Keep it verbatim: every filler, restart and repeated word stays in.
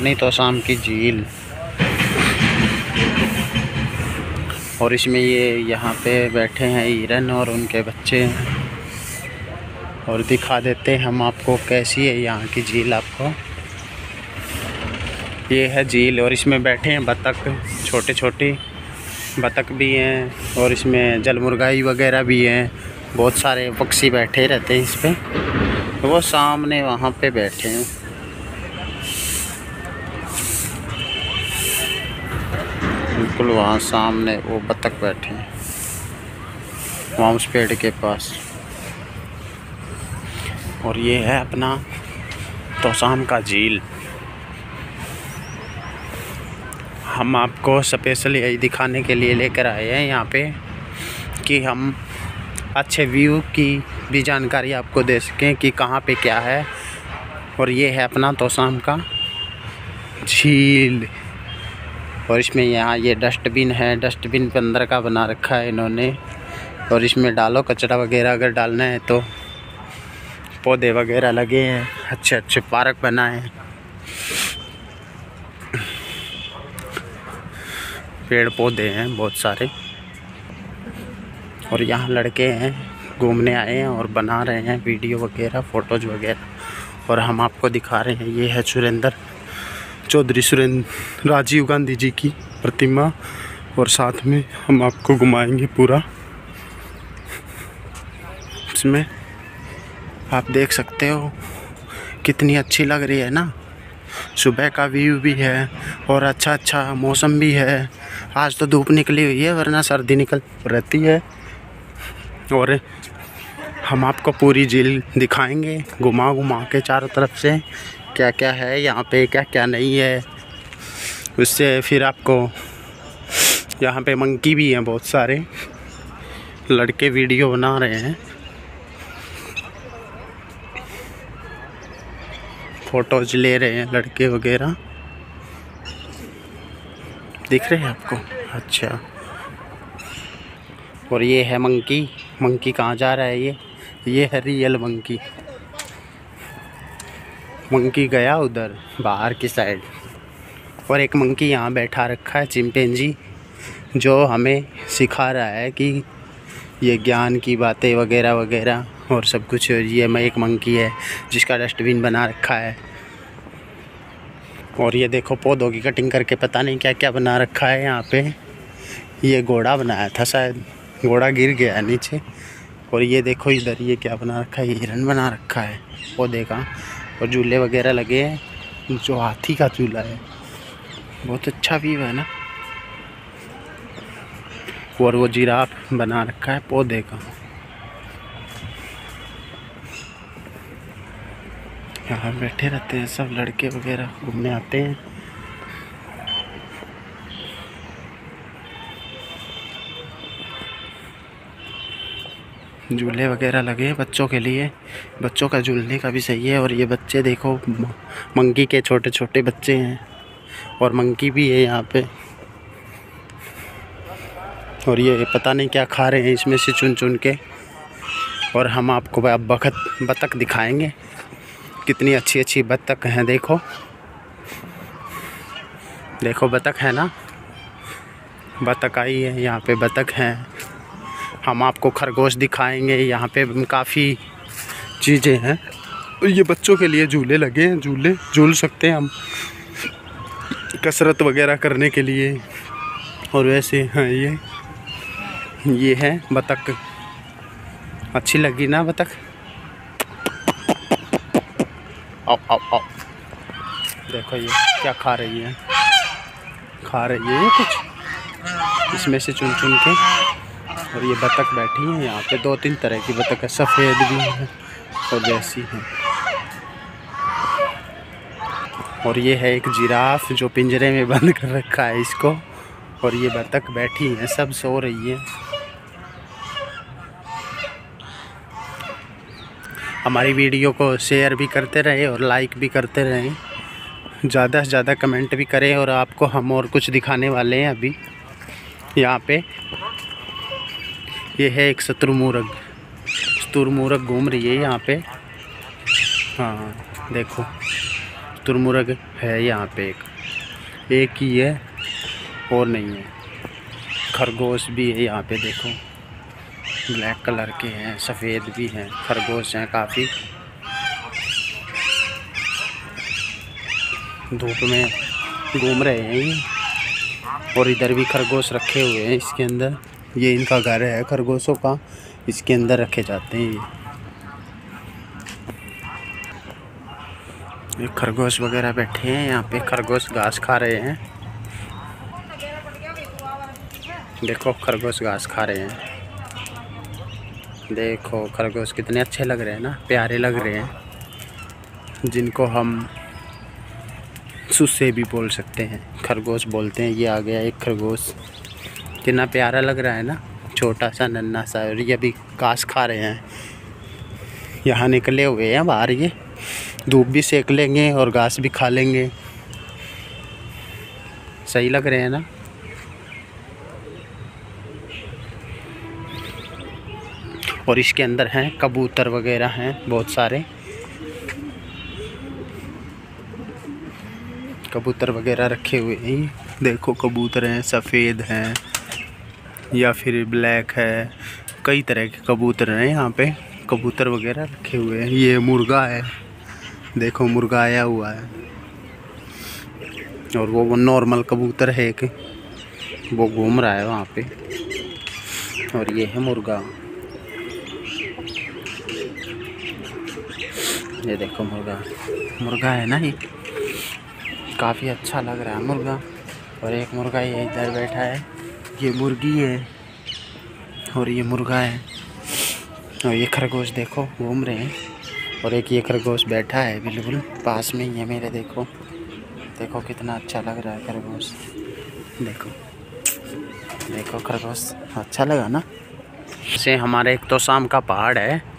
अपनी तोशाम की झील। और इसमें ये यहाँ पे बैठे हैं हिरन और उनके बच्चे हैं। और दिखा देते हैं हम आपको कैसी है यहाँ की झील। आपको ये है झील और इसमें बैठे हैं बतख, छोटे छोटे बतख भी हैं और इसमें जलमुर्गाई वगैरह भी हैं। बहुत सारे पक्षी बैठे रहते हैं इस पे। वो सामने वहाँ पे बैठे हैं। बिल्कुल वहाँ सामने वो बतख बैठे हैं, वहाँ उस पेड़ के पास। और ये है अपना तोशाम का झील। हम आपको स्पेशल यही दिखाने के लिए लेकर आए हैं यहाँ पे कि हम अच्छे व्यू की भी जानकारी आपको दे सकें कि कहाँ पे क्या है। और ये है अपना तोशाम का झील। और इसमें यहाँ ये डस्टबिन है, डस्टबिन पे अंदर का बना रखा है इन्होंने। और इसमें डालो कचरा वगैरह अगर डालना है तो। पौधे वगैरह लगे हैं, अच्छे अच्छे पार्क बनाए हैं, पेड़ पौधे हैं बहुत सारे। और यहाँ लड़के हैं घूमने आए हैं और बना रहे हैं वीडियो वगैरह, फ़ोटोज़ वगैरह। और हम आपको दिखा रहे हैं ये है सुरेंद्र चौधरी, सुरेंद्र राजीव गांधी जी की प्रतिमा। और साथ में हम आपको घुमाएंगे पूरा। इसमें आप देख सकते हो कितनी अच्छी लग रही है ना। सुबह का व्यू भी है और अच्छा अच्छा मौसम भी है। आज तो धूप निकली हुई है वरना सर्दी निकल रहती है। और हम आपको पूरी झील दिखाएंगे घुमा घुमा के चारों तरफ से, क्या क्या है यहाँ पे, क्या क्या नहीं है। उससे फिर आपको यहाँ पे मंकी भी हैं बहुत सारे। लड़के वीडियो बना रहे हैं, फ़ोटोज़ ले रहे हैं लड़के वगैरह। दिख रहे हैं आपको? अच्छा। और ये है मंकी। मंकी कहाँ जा रहा है? ये ये है रियल मंकी। मंकी गया उधर बाहर की साइड। और एक मंकी यहाँ बैठा रखा है, चिंपैंजी, जो हमें सिखा रहा है कि ये ज्ञान की बातें वगैरह वगैरह और सब कुछ। ये मैं एक मंकी है जिसका डस्टबिन बना रखा है। और ये देखो पौधों की कटिंग करके पता नहीं क्या क्या बना रखा है यहाँ पे। ये घोड़ा बनाया था शायद, घोड़ा गिर गया नीचे। और ये देखो इधर ये क्या बना रखा है, हिरन बना रखा है पौधे का। और झूले वगैरह लगे हैं, जो हाथी का झूला है, बहुत अच्छा व्यू है ना। और वो जिराफ बना रखा है पौधे का। यहाँ बैठे रहते हैं सब लड़के वगैरह, घूमने आते हैं। झूले वगैरह लगे हैं बच्चों के लिए, बच्चों का झूलने का भी सही है। और ये बच्चे देखो मंकी के छोटे छोटे बच्चे हैं और मंकी भी है यहाँ पे। और ये पता नहीं क्या खा रहे हैं इसमें से चुन चुन के। और हम आपको अब बखत बतख दिखाएंगे, कितनी अच्छी अच्छी बतख हैं। देखो देखो बतख है ना, बतख आई है यहाँ पे, बतख हैं। हम आपको खरगोश दिखाएंगे, यहाँ पे काफ़ी चीज़ें हैं। ये बच्चों के लिए झूले लगे हैं, झूले झूल सकते हैं हम कसरत वगैरह करने के लिए। और वैसे हाँ ये ये है बतख। अच्छी लगी ना बतख? आओ आओ आओ, देखो ये क्या खा रही है, खा रही है ये कुछ इसमें से चुन चुन के। और ये बतख बैठी है यहाँ पे, दो तीन तरह की बतख है, सफ़ेद भी है और जैसी है। और ये है एक जिराफ जो पिंजरे में बंद कर रखा है इसको। और ये बतख बैठी हैं, सब सो रही है। हमारी वीडियो को शेयर भी करते रहे और लाइक भी करते रहें, ज़्यादा से ज़्यादा कमेंट भी करें। और आपको हम और कुछ दिखाने वाले हैं अभी यहाँ पे। ये है एक शुतुरमुर्ग, शुतुरमुर्ग घूम रही है यहाँ पे। हाँ देखो शुतुरमुर्ग है यहाँ पे एक एक ही है और नहीं है। खरगोश भी है यहाँ पे, देखो ब्लैक कलर के हैं, सफ़ेद भी हैं, खरगोश हैं काफ़ी। धूप में घूम रहे हैं ये। और इधर भी खरगोश रखे हुए हैं इसके अंदर। ये इनका घर है खरगोशों का, इसके अंदर रखे जाते हैं ये। ये खरगोश वगैरह बैठे हैं यहाँ पे, खरगोश घास खा रहे हैं। देखो खरगोश घास खा रहे हैं। देखो खरगोश कितने अच्छे लग रहे हैं ना, प्यारे लग रहे हैं, जिनको हम सुस्से भी बोल सकते हैं, खरगोश बोलते हैं। ये आ गया एक खरगोश, कितना प्यारा लग रहा है ना, छोटा सा नन्हा सा। और ये अभी घास खा रहे हैं, यहाँ निकले हुए हैं बाहर। ये धूप भी सेक लेंगे और घास भी खा लेंगे। सही लग रहे हैं ना। और इसके अंदर हैं कबूतर वगैरह हैं बहुत सारे, कबूतर वगैरह रखे हुए हैं। देखो कबूतर हैं, सफ़ेद हैं या फिर ब्लैक है, कई तरह के कबूतर हैं यहाँ पे। कबूतर वगैरह रखे हुए हैं। ये मुर्गा है, देखो मुर्गा आया हुआ है। और वो वो नॉर्मल कबूतर है एक, वो घूम रहा है वहाँ पे। और ये है मुर्गा, ये देखो मुर्गा मुर्गा है ना, ये काफ़ी अच्छा लग रहा है मुर्गा। और एक मुर्गा ये इधर बैठा है, ये मुर्गी है और ये मुर्गा है। और ये खरगोश देखो घूम रहे हैं। और एक ये खरगोश बैठा है बिल्कुल पास में ही है मेरे। देखो देखो कितना अच्छा लग रहा है खरगोश। देखो देखो खरगोश अच्छा लगा ना। से हमारे एक तो शाम का पहाड़ है